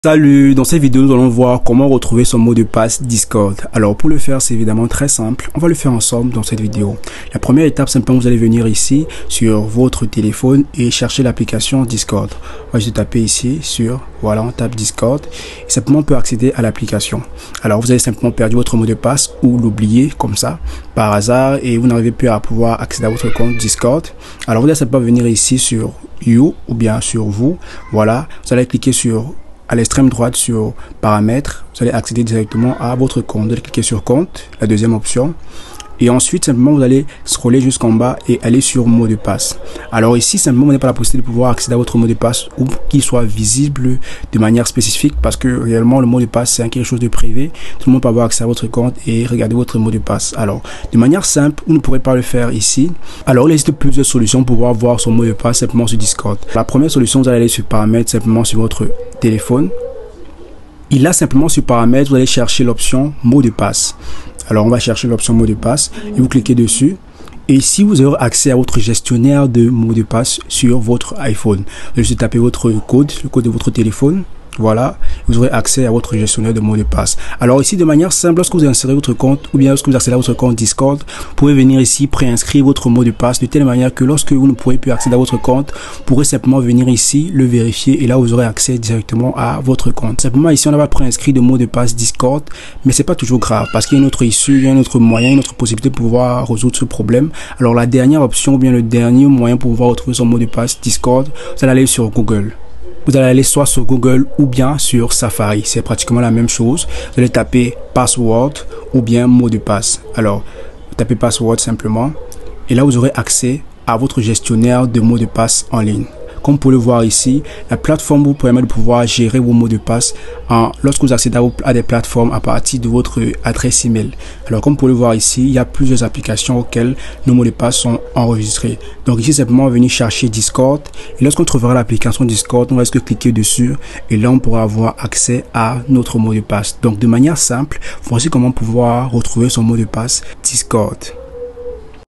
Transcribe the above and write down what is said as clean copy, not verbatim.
Salut, dans cette vidéo nous allons voir comment retrouver son mot de passe Discord. Alors pour le faire c'est évidemment très simple, on va le faire ensemble dans cette vidéo. La première étape simplement vous allez venir ici sur votre téléphone et chercher l'application Discord. On va juste taper ici voilà on tape Discord et simplement on peut accéder à l'application. Alors vous avez simplement perdu votre mot de passe ou l'oublier comme ça par hasard et vous n'arrivez plus à pouvoir accéder à votre compte Discord. Alors vous allez simplement venir ici sur You ou bien sur vous, voilà vous allez cliquer à l'extrême droite sur paramètres, vous allez accéder directement à votre compte. Vous allez cliquer sur compte, la deuxième option. Et ensuite, simplement, vous allez scroller jusqu'en bas et aller sur mot de passe. Alors ici, simplement, vous n'avez pas la possibilité de pouvoir accéder à votre mot de passe ou qu'il soit visible de manière spécifique parce que réellement, le mot de passe, c'est quelque chose de privé. Tout le monde peut avoir accès à votre compte et regarder votre mot de passe. Alors, de manière simple, vous ne pourrez pas le faire ici. Alors, il existe plusieurs solutions pour pouvoir voir son mot de passe simplement sur Discord. La première solution, vous allez aller sur paramètres simplement sur votre téléphone. Et là, simplement sur paramètres, vous allez chercher l'option mot de passe. Alors, on va chercher l'option mot de passe et vous cliquez dessus. Et ici, vous aurez accès à votre gestionnaire de mots de passe sur votre iPhone. Vous allez juste taper votre code, le code de votre téléphone. Voilà, vous aurez accès à votre gestionnaire de mots de passe. Alors ici, de manière simple, lorsque vous insérez votre compte ou bien lorsque vous accédez à votre compte Discord, vous pouvez venir ici préinscrire votre mot de passe de telle manière que lorsque vous ne pourrez plus accéder à votre compte, vous pourrez simplement venir ici, le vérifier et là vous aurez accès directement à votre compte. Simplement ici, on n'a pas préinscrit de mot de passe Discord, mais c'est pas toujours grave parce qu'il y a une autre issue, il y a un autre moyen, une autre possibilité de pouvoir résoudre ce problème. Alors la dernière option ou bien le dernier moyen pour pouvoir retrouver son mot de passe Discord, vous allez aller sur Google. Vous allez aller soit sur Google ou bien sur Safari. C'est pratiquement la même chose. Vous allez taper password ou bien mot de passe. Alors, vous tapez password simplement. Et là, vous aurez accès à votre gestionnaire de mots de passe en ligne. Comme vous pouvez le voir ici, la plateforme vous permet de pouvoir gérer vos mots de passe lorsque vous accédez à des plateformes à partir de votre adresse email. Alors comme vous pouvez le voir ici, il y a plusieurs applications auxquelles nos mots de passe sont enregistrés. Donc ici simplement venir chercher Discord et lorsqu'on trouvera l'application Discord, on va juste cliquer dessus et là on pourra avoir accès à notre mot de passe. Donc de manière simple, voici comment pouvoir retrouver son mot de passe Discord.